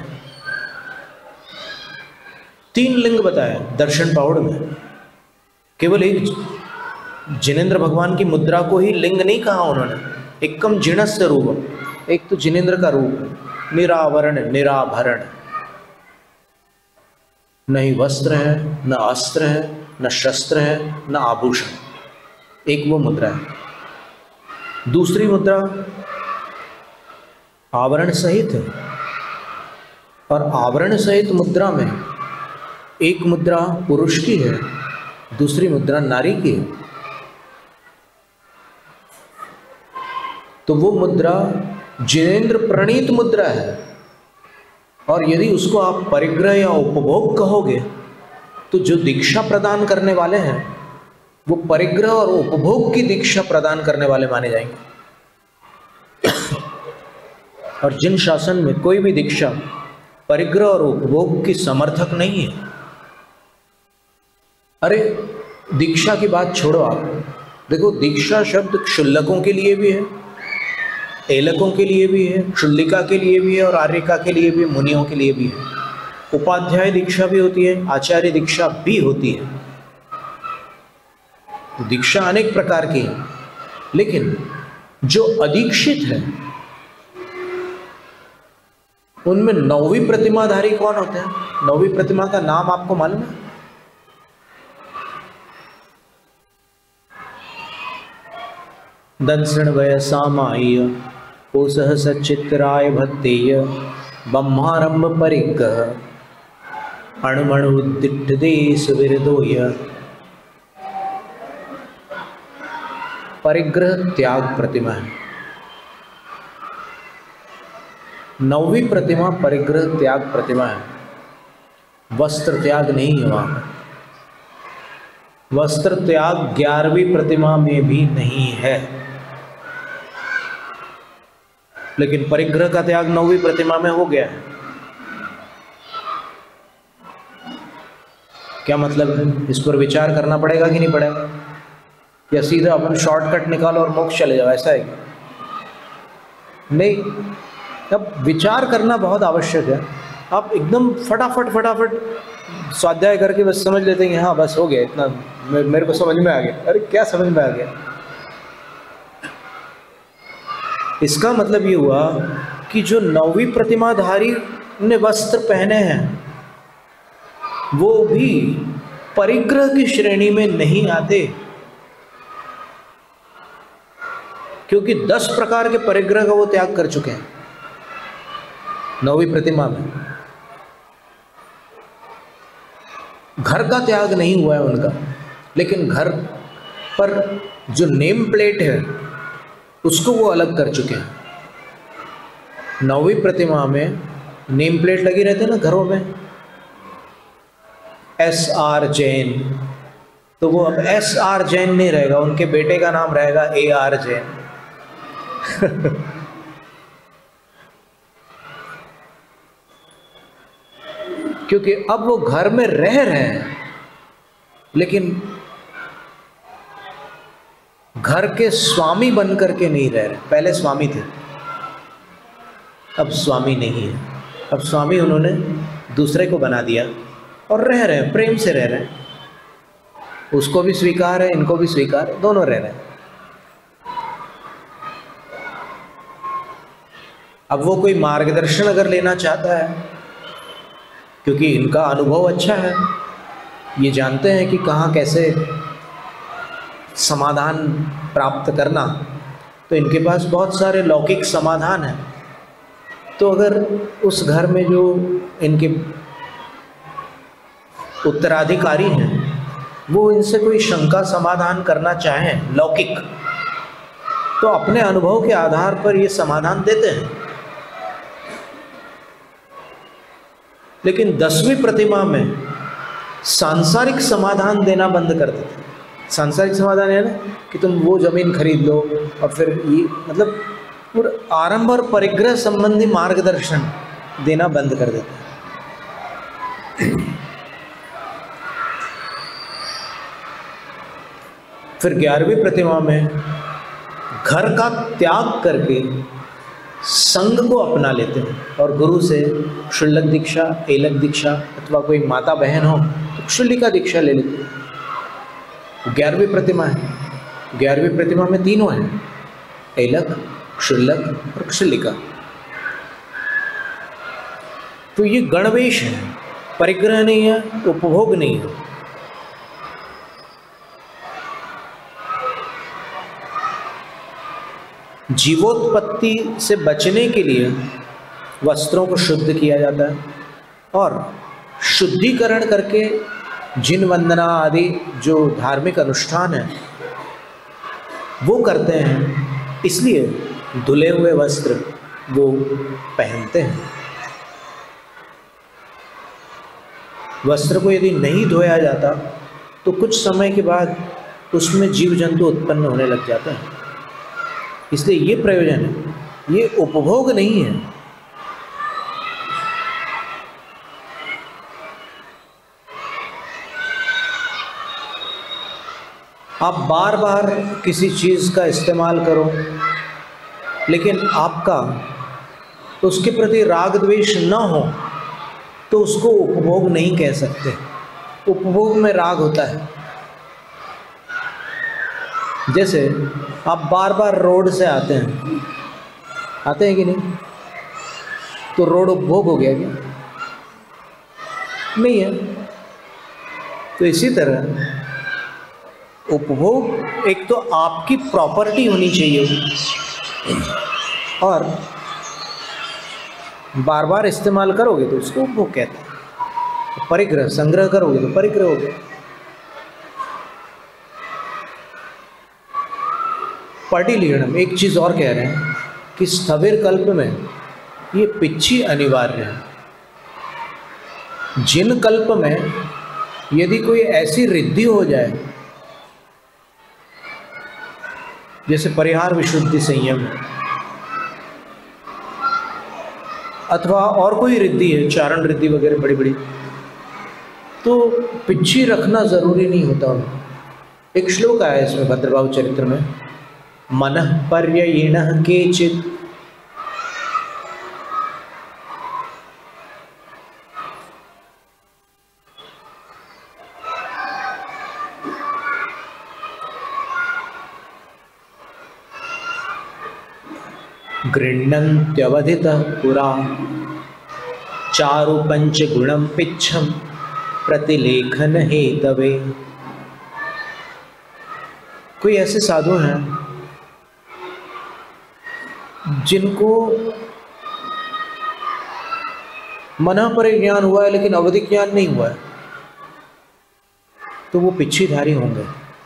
3 लिंग बताए दर्शन पौड़ में। केवल एक जिनेंद्र भगवान की मुद्रा को ही लिंग नहीं कहा उन्होंने। एकम जिणस्य रूप, एक तो जिनेंद्र का रूप, निरावरण निराभरण, न ही वस्त्र है, न अस्त्र है, न शस्त्र है, न आभूषण। एक वो मुद्रा है। दूसरी मुद्रा आवरण सहित है, और आवरण सहित मुद्रा में एक मुद्रा पुरुष की है, दूसरी मुद्रा नारी की है। तो वो मुद्रा जिनेंद्र प्रणीत मुद्रा है, और यदि उसको आप परिग्रह या उपभोग कहोगे तो जो दीक्षा प्रदान करने वाले हैं वो परिग्रह और उपभोग की दीक्षा प्रदान करने वाले माने जाएंगे। और जिन शासन में कोई भी दीक्षा परिग्रह और उपभोग की समर्थक नहीं है, अरे दीक्षा की बात छोड़ो आप, देखो दीक्षा शब्द क्षुल्लकों के लिए भी है, एलकों के लिए भी है, क्षुल्लिका के लिए भी है, और आर्यिका के लिए भी, मुनियों के लिए भी है। उपाध्याय दीक्षा भी होती है, आचार्य दीक्षा भी होती है। तो दीक्षा अनेक प्रकार की है, लेकिन जो अदीक्षित है उनमें 9वीं प्रतिमाधारी कौन होते हैं? 9वीं प्रतिमा का नाम आपको मालूम है? दंसण वय सामाय कोसह सचित्राय भत्तेय ब्रह्मारंभ परिग्रह अणुमणु उद्दिष्ट देश विरदोय। परिग्रह त्याग प्रतिमा है। 9वीं प्रतिमा परिग्रह त्याग प्रतिमा है। वस्त्र त्याग नहीं है वहां पर। वस्त्र त्याग 11वीं प्रतिमा में भी नहीं है, लेकिन परिग्रह का त्याग 9वीं प्रतिमा में हो गया है। क्या मतलब है? इस पर विचार करना पड़ेगा कि नहीं पड़ेगा, या सीधा अपन शॉर्टकट निकालो और मोक्ष चले जाओ, ऐसा है नहीं। अब विचार करना बहुत आवश्यक है। आप एकदम फटाफट स्वाध्याय करके बस समझ लेते हैं हाँ बस हो गया, इतना मेरे को समझ में आ गया। अरे क्या समझ में आ गया? इसका मतलब ये हुआ कि जो 9वीं प्रतिमाधारी ने वस्त्र पहने हैं वो भी परिग्रह की श्रेणी में नहीं आते, क्योंकि 10 प्रकार के परिग्रह का वो त्याग कर चुके हैं 9वीं प्रतिमा में। घर का त्याग नहीं हुआ है उनका, लेकिन घर पर जो नेम प्लेट है उसको वो अलग कर चुके हैं। 9वीं प्रतिमा में नेम प्लेट लगी रहते हैं ना घरों में, SR जैन, तो वो अब SR जैन नहीं रहेगा, उनके बेटे का नाम रहेगा AR जैन। क्योंकि अब वो घर में रह रहे हैं, लेकिन घर के स्वामी बन करके नहीं रह रहे। पहले स्वामी थे, अब स्वामी नहीं है। अब स्वामी उन्होंने दूसरे को बना दिया और रह रहे हैं, प्रेम से रह रहे हैं, उसको भी स्वीकार है, इनको भी स्वीकार है, दोनों रह रहे हैं। अब वो कोई मार्गदर्शन अगर लेना चाहता है, क्योंकि इनका अनुभव अच्छा है, ये जानते हैं कि कहाँ कैसे समाधान प्राप्त करना, तो इनके पास बहुत सारे लौकिक समाधान हैं। तो अगर उस घर में जो इनके उत्तराधिकारी हैं वो इनसे कोई शंका समाधान करना चाहें लौकिक, तो अपने अनुभव के आधार पर ये समाधान देते हैं। लेकिन 10वीं प्रतिमा में सांसारिक समाधान देना बंद कर देते हैं। सांसारिक समाधान है ना कि तुम वो जमीन खरीद लो, और फिर ये मतलब आरंभ और परिग्रह संबंधी मार्गदर्शन देना बंद कर देते हैं। फिर 11वीं प्रतिमा में घर का त्याग करके संघ को अपना लेते हैं, और गुरु से क्षुल्लक दीक्षा, एलक दीक्षा, अथवा कोई माता बहन हो तो क्षुल्लिका दीक्षा ले लेते हैं। 11वीं प्रतिमा है, 11वीं प्रतिमा में तीनों हैं, एलक, क्षुल्लक और क्षुल्लिका। तो ये गणवेश है, परिग्रह नहीं है, उपभोग नहीं है। जीवोत्पत्ति से बचने के लिए वस्त्रों को शुद्ध किया जाता है, और शुद्धिकरण करके जिन वंदना आदि जो धार्मिक अनुष्ठान है वो करते हैं, इसलिए धुले हुए वस्त्र वो पहनते हैं। वस्त्र को यदि नहीं धोया जाता तो कुछ समय के बाद उसमें जीव जंतु उत्पन्न होने लग जाता है, इसलिए ये प्रयोजन है, ये उपभोग नहीं है। आप बार बार किसी चीज़ का इस्तेमाल करो, लेकिन आपका उसके प्रति राग द्वेष न हो तो उसको उपभोग नहीं कह सकते। उपभोग में राग होता है। जैसे आप बार बार रोड से आते हैं कि नहीं, तो रोड उपभोग हो गया क्या? नहीं है। तो इसी तरह उपभोग एक तो आपकी प्रॉपर्टी होनी चाहिए, और बार बार इस्तेमाल करोगे तो उसको उपभोग कहते हैं। परिग्रह, संग्रह करोगे तो परिग्रह हो गया। पाटिलीणम एक चीज़ और कह रहे हैं कि स्थविर कल्प में ये पिच्छी अनिवार्य है। जिन कल्प में यदि कोई ऐसी रिद्धि हो जाए, जैसे परिहार, विशुद्धि, संयम, अथवा और कोई रिद्धि है, चारण रिद्धि वगैरह बड़ी बड़ी, तो पिच्छी रखना जरूरी नहीं होता। एक श्लोक आया इसमें भद्रबाहु चरित्र में, मनः पर्ययिणः केचित् गृह्णन्त्यवधितः पुरा चारु पंचगुणं पिच्छं प्रतिलेखन हेतवे। कोई ऐसे साधु हैं जिनको मनः परिज्ञान हुआ है लेकिन अवधि ज्ञान नहीं हुआ है, तो वो पिच्छीधारी होंगे।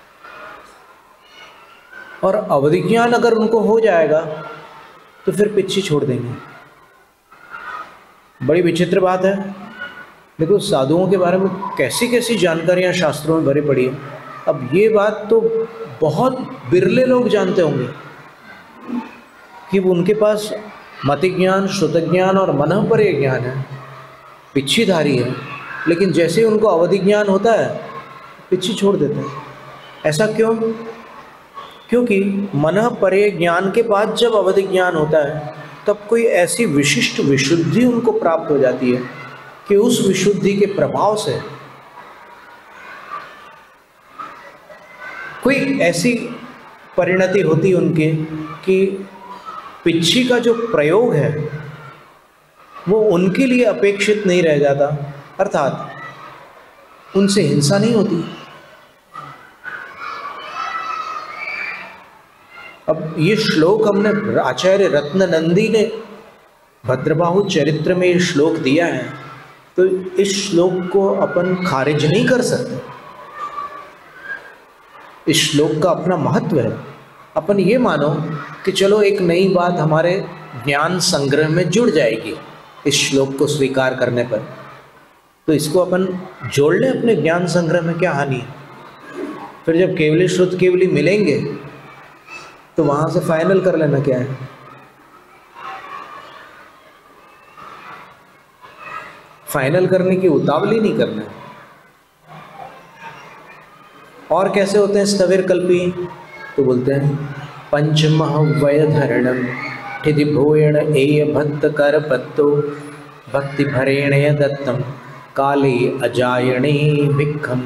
और अवधि ज्ञान अगर उनको हो जाएगा तो फिर पिच्छी छोड़ देंगे। बड़ी विचित्र बात है। देखो साधुओं के बारे में कैसी कैसी जानकारियां शास्त्रों में भरी पड़ी है। अब ये बात तो बहुत बिरले लोग जानते होंगे कि उनके पास मति ज्ञान, श्रुत ज्ञान और मनः पर्य ज्ञान है, पिच्छीधारी है, लेकिन जैसे ही उनको अवधि ज्ञान होता है पिच्छी छोड़ देते हैं। ऐसा क्यों? क्योंकि मनः पर्य ज्ञान के बाद जब अवधि ज्ञान होता है तब कोई ऐसी विशिष्ट विशुद्धि उनको प्राप्त हो जाती है कि उस विशुद्धि के प्रभाव से कोई ऐसी परिणति होती उनके कि पिच्छी का जो प्रयोग है वो उनके लिए अपेक्षित नहीं रह जाता, अर्थात उनसे हिंसा नहीं होती। अब ये श्लोक हमने आचार्य रत्ननंदी ने भद्रबाहु चरित्र में ये श्लोक दिया है, तो इस श्लोक को अपन खारिज नहीं कर सकते। इस श्लोक का अपना महत्व है। अपन ये मानो कि चलो एक नई बात हमारे ज्ञान संग्रह में जुड़ जाएगी इस श्लोक को स्वीकार करने पर, तो इसको अपन जोड़ लें अपने ज्ञान संग्रह में, क्या हानि है। फिर जब केवली श्रुत केवली मिलेंगे तो वहां से फाइनल कर लेना क्या है। फाइनल करने की उतावली नहीं करना है। और कैसे होते हैं स्थविर कल्पी, तो बोलते हैं पंचमह वयधरणम ठिधि भूयण एय भक्त कर पत्तो भक्ति भरेण दत्तम काले अजायणे भिक्षम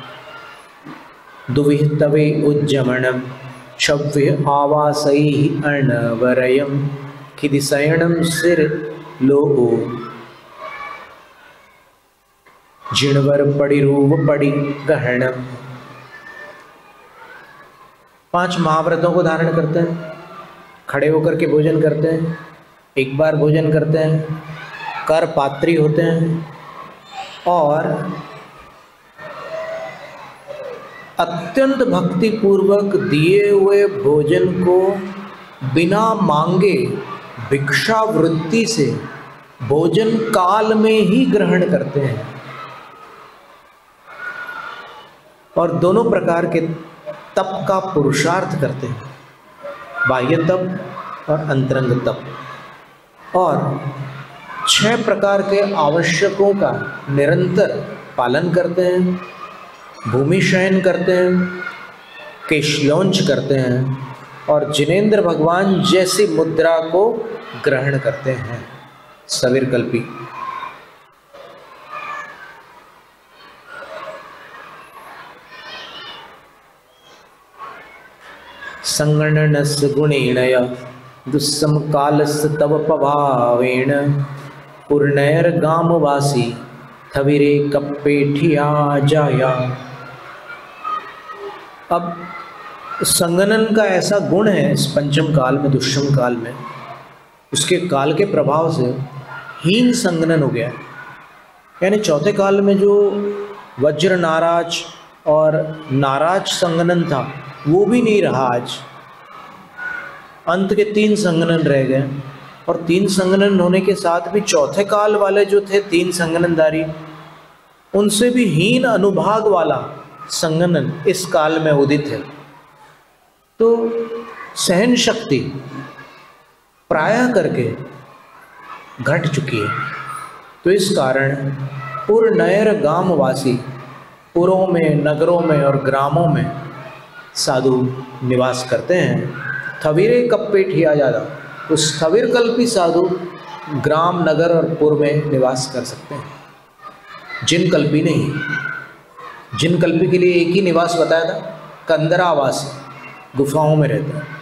दुविहतवे उज्जमणम शव्य आवासै अर्णवरयम खिदिशयणम सिर लोहो जिणवर पड़िरूव पड़ि गहणम। 5 महाव्रतों को धारण करते हैं, खड़े होकर के भोजन करते हैं, एक बार भोजन करते हैं, कर पात्री होते हैं और अत्यंत भक्ति पूर्वक दिए हुए भोजन को बिना मांगे भिक्षावृत्ति से भोजन काल में ही ग्रहण करते हैं। और दोनों प्रकार के तप का पुरुषार्थ करते हैं, बाह्य तप और अंतरंग तप। और 6 प्रकार के आवश्यकों का निरंतर पालन करते हैं, भूमि शयन करते हैं, केशलौंच करते हैं और जिनेंद्र भगवान जैसी मुद्रा को ग्रहण करते हैं। स्थविर कल्पी। संगणनस्य गुणेनय दुस्सम कालस्य तव पभावेण पूर्णैर्गामवासी थविरे कप्पेठिया जाया। अब संगणन का ऐसा गुण है इस पंचम काल में, दुष्यम काल में, उसके काल के प्रभाव से हीन संगणन हो गया। यानी चौथे काल में जो वज्र नाराज और नाराज संगणन था वो भी नहीं रहा। आज अंत के 3 संगणन रह गए और 3 संगणन होने के साथ भी चौथे काल वाले जो थे 3 संगणनधारी, उनसे भी हीन अनुभाग वाला संगणन इस काल में उदित है। तो सहन शक्ति प्रायः करके घट चुकी है। तो इस कारण पुर नयर गामवासी, पुरों में, नगरों में और ग्रामों में साधु निवास करते हैं। थविरे कप्पेठिया जादा, तो स्थविर कल्पी साधु ग्राम, नगर और पुर में निवास कर सकते हैं। जिन कल्पी नहीं। जिन कल्पी के लिए एक ही निवास बताया था, कंदरावास, गुफाओं में रहते हैं।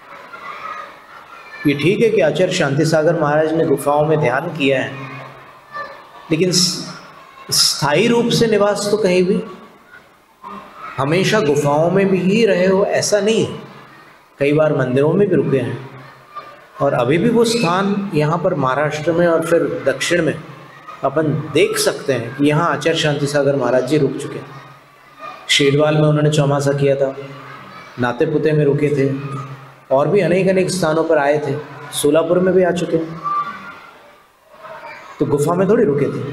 ये ठीक है कि आचार्य शांति सागर महाराज ने गुफाओं में ध्यान किया है, लेकिन स्थायी रूप से निवास तो कहीं भी हमेशा गुफाओं में भी ही रहे हो ऐसा नहीं है। कई बार मंदिरों में भी रुके हैं और अभी भी वो स्थान यहाँ पर महाराष्ट्र में और फिर दक्षिण में अपन देख सकते हैं कि यहाँ आचार्य शांति सागर महाराज जी रुक चुके हैं। शेरवाल में उन्होंने चौमासा किया था, नाते पुते में रुके थे और भी अनेक स्थानों पर आए थे, सोलापुर में भी आ चुके हैं। तो गुफा में थोड़ी रुके थे,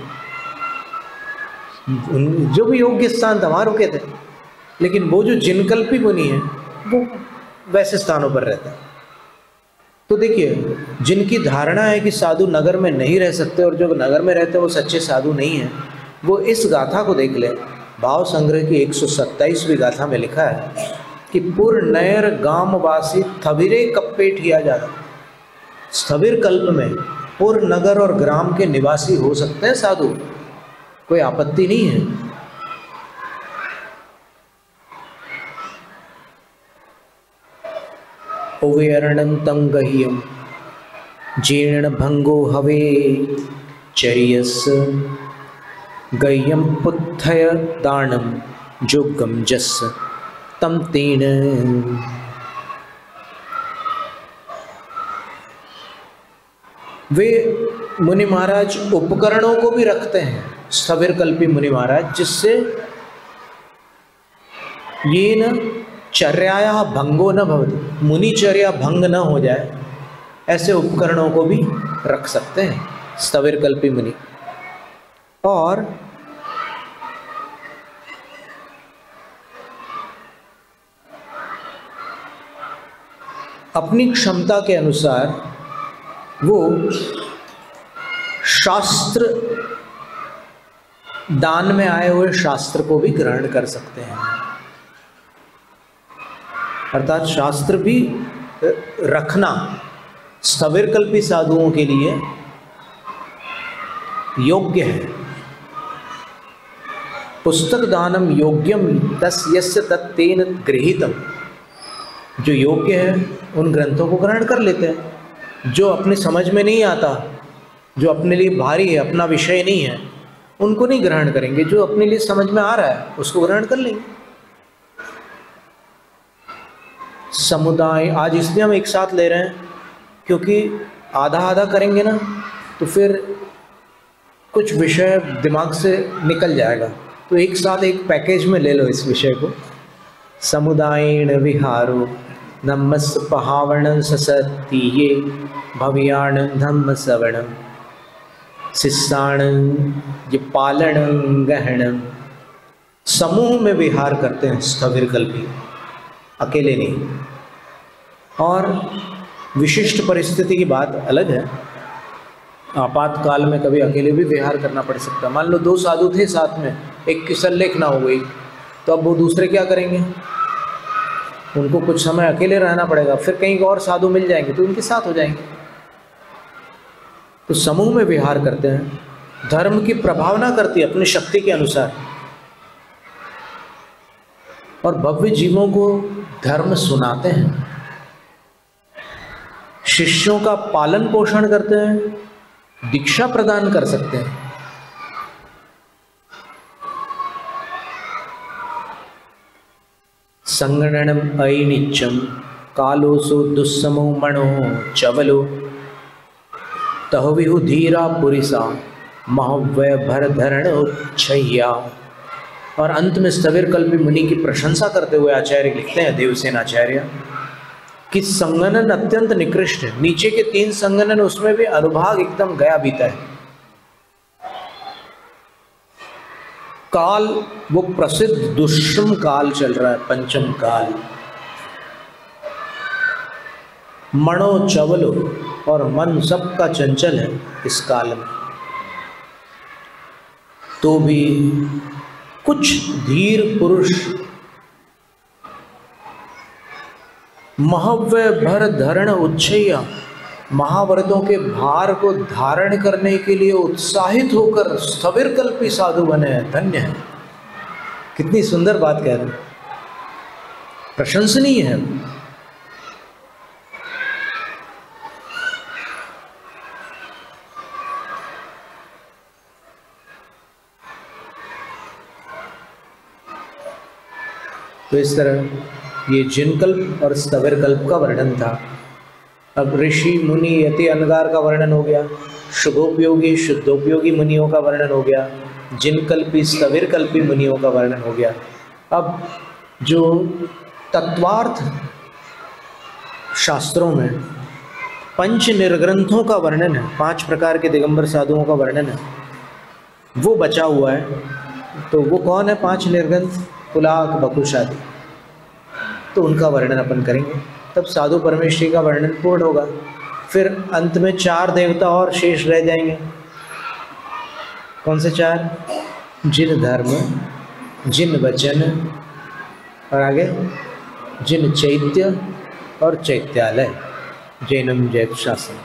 जो भी योग्य स्थान था वहाँ रुके थे। लेकिन वो जो जिनकल्पी मुनि है वो वैसे स्थानों पर रहता है। तो देखिए, जिनकी धारणा है कि साधु नगर में नहीं रह सकते और जो नगर में रहते हैं वो सच्चे साधु नहीं हैं, वो इस गाथा को देख ले। भाव संग्रह की 127वीं गाथा में लिखा है कि पुर नयर गामवासी थविरे कप्पेठिया जादा। स्थविर कल्प में पुर, नगर और ग्राम के निवासी हो सकते हैं साधु, कोई आपत्ति नहीं है। उवेरणंतं गह्यं जीर्ण भंगो हवे चर्यस गह्यं पुत्थय दानम जोगम जस तम तेन। वे मुनि महाराज उपकरणों को भी रखते हैं, स्थविरकल्पी मुनि महाराज, जिससे ये न चर्याया भंगो न भवति, मुनिचर्या भंग न हो जाए, ऐसे उपकरणों को भी रख सकते हैं स्थविरकल्पी मुनि। और अपनी क्षमता के अनुसार वो शास्त्र, दान में आए हुए शास्त्र को भी ग्रहण कर सकते हैं, अर्थात शास्त्र भी रखना स्थविरकल्पी साधुओं के लिए योग्य है। पुस्तक दानम योग्यम तस्य तत्तेन गृहीतम, जो योग्य है उन ग्रंथों को ग्रहण कर लेते हैं। जो अपनी समझ में नहीं आता, जो अपने लिए भारी है, अपना विषय नहीं है, उनको नहीं ग्रहण करेंगे। जो अपने लिए समझ में आ रहा है उसको ग्रहण कर लेंगे। समुदाय आज इसलिए हम एक साथ ले रहे हैं क्योंकि आधा आधा करेंगे ना तो फिर कुछ विषय दिमाग से निकल जाएगा, तो एक साथ एक पैकेज में ले लो इस विषय को। समुदायेन विहारो नमस् पहावणं ससतीये भव्याण धम्म सवणं शिष्याणं ये पालनं गहणं। समूह में विहार करते हैं स्थविरकल्पी, अकेले नहीं। और विशिष्ट परिस्थिति की बात अलग है, आपातकाल में कभी अकेले भी विहार करना पड़ सकता है। मान लो दो साधु थे साथ में, एक की संलेखना हो गई, तो अब वो दूसरे क्या करेंगे, उनको कुछ समय अकेले रहना पड़ेगा, फिर कहीं और साधु मिल जाएंगे तो उनके साथ हो जाएंगे। तो समूह में विहार करते हैं, धर्म की प्रभावना करती है अपनी शक्ति के अनुसार, और भव्य जीवों को धर्म सुनाते हैं, शिष्यों का पालन पोषण करते हैं, दीक्षा प्रदान कर सकते हैं। संगणनम अनिच्चम कालोसो दुस्समो मणो चवलो तहविहु धीरा पुरिसा महव्य भरधरण उच्छय्या। और अंत में स्थविरकल्पी मुनि की प्रशंसा करते हुए आचार्य लिखते हैं, देवसेन आचार्य, कि संगणन अत्यंत निकृष्ट है। नीचे के 3 संगणन उसमें भी अनुभाग एकदम गया बीता है। काल वो प्रसिद्ध दुष्म काल चल रहा है, पंचम काल। मणो चवलो, और मन सबका चंचल है इस काल में। तो भी कुछ धीर पुरुष महव्य भर धरण उच्छय्या, महाव्रतों के भार को धारण करने के लिए उत्साहित होकर स्थविरकल्पी साधु बने हैं, धन्य है। कितनी सुंदर बात कह रहे हैं, प्रशंसनीय है। तो इस तरह ये जिनकल्प और स्थविरकल्प का वर्णन था। अब ऋषि मुनि यति अनगार का वर्णन हो गया, शुभोपयोगी शुद्धोपयोगी मुनियों का वर्णन हो गया, जिनकल्पी स्थविरकल्पी मुनियों का वर्णन हो गया। अब जो तत्वार्थ शास्त्रों में 5 निर्ग्रंथों का वर्णन है, 5 प्रकार के दिगंबर साधुओं का वर्णन है, वो बचा हुआ है। तो वो कौन है 5 निर्ग्रंथ? पुलाक, बकुश आदि। तो उनका वर्णन अपन करेंगे, तब साधु परमेश्वरी का वर्णन पूर्ण होगा। फिर अंत में 4 देवता और शेष रह जाएंगे। कौन से 4? जिन धर्म, जिन वचन, और आगे जिन चैत्य और चैत्यालय, जैनम जैत शास्त्र।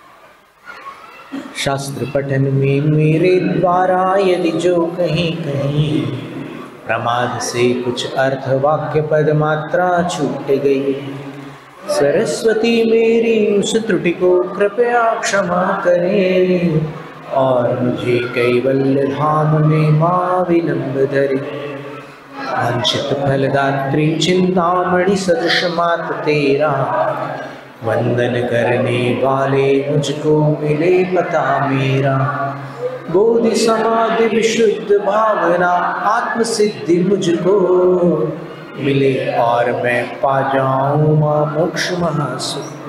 शास्त्र पठन में मेरे द्वारा यदि जो कहीं कहीं प्रमाद से कुछ अर्थ वाक्य पद मात्रा छूट गई, सरस्वती मेरी उस त्रुटि को कृपया क्षमा करें और मुझे कैवल्य धाम में मां विलंब धरे। वांछित फलदात्री चिंतामणि सदृश मात तेरा, वंदन करने वाले मुझको मिले पता मेरा। बोधि समाधि विशुद्ध भावना आत्म सिद्धि मुझको मिले और मैं पा जाऊं मां मोक्ष महासुख।